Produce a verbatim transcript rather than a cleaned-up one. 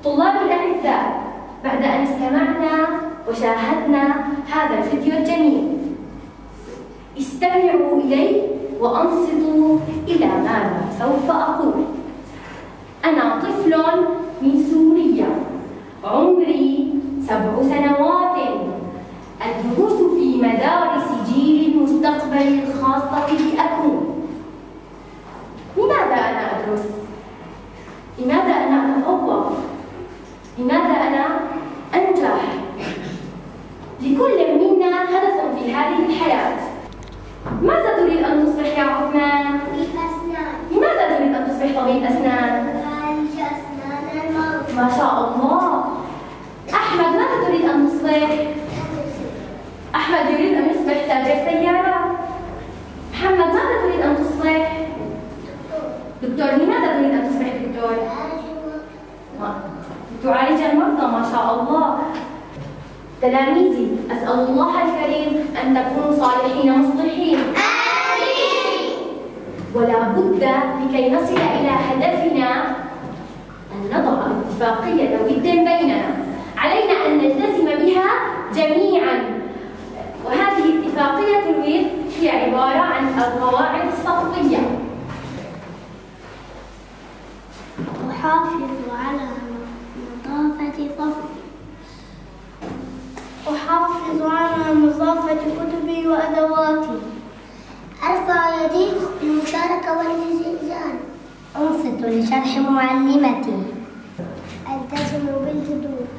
طلابي الأعزاء، بعد أن استمعنا وشاهدنا هذا الفيديو الجميل، استمعوا إلي وأنصتوا إلى ماذا سوف أقول. أنا طفل من سوريا، عمري سبع سنوات، أدرس في مدارس جيل المستقبل الخاصة بي أكون. لماذا أنا أدرس؟ لماذا أنا أتفوق؟ لماذا أنا أنجح؟ لكل منا هدف في هذه الحياة. ماذا تريد أن تصبح يا عثمان؟ طبيب أسنان. لماذا تريد أن تصبح طبيب أسنان؟ معالج أسنان الموت. ما شاء الله. أحمد ماذا تريد أن تصبح؟ أحمد يريد أن يصبح تاجر سيارات. محمد ماذا تريد أن تصبح؟ دكتور. لماذا تريد أن تصبح دكتور؟ تعالج المرضى. ما شاء الله. تلاميذي، أسأل الله الكريم أن تكونوا صالحين مصلحين. آمين. ولا بد لكي نصل إلى هدفنا أن نضع اتفاقية ود بيننا، علينا أن نلتزم بها جميعا. وهذه اتفاقية الود هي عبارة عن القواعد الصفية. أحافظ على نظافة صفي. أحافظ على نظافة كتبي وأدواتي. أرفع يدي للمشاركة والاستئذان. أنصت لشرح معلمتي. ألتزم بالجدول.